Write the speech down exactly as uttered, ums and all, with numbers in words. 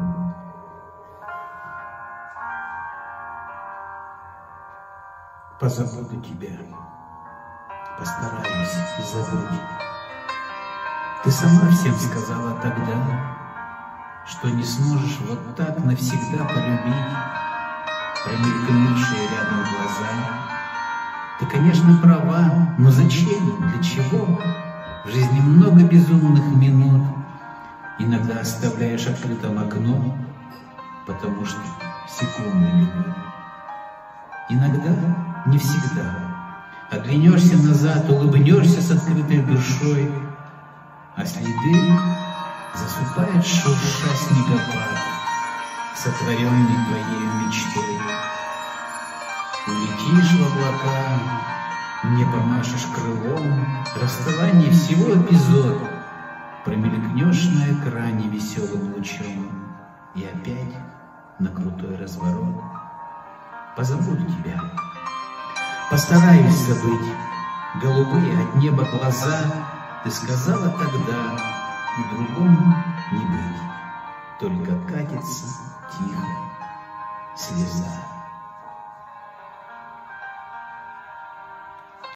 Позабуду тебя, постараюсь забыть. Ты сама всем сказала тогда, что не сможешь вот так навсегда полюбить промелькнувшие рядом глаза. Ты, конечно, права, но зачем, для чего? В жизни много безумных минут. Иногда оставляешь открытым окно, потому что секунды бегут. Иногда, не всегда, оглянешься назад, улыбнешься с открытой душой, а следы засыпает шурша снегопад, сотворенный твоей мечтой. Улетишь в облака, мне помашешь крылом, расставание всего эпизод, промелькнешь на экране веселым лучом, и опять на крутой разворот. Позабуду тебя, постараюсь забыть голубые от неба глаза. Ты сказала тогда, и другому не быть, только катится тихо слеза.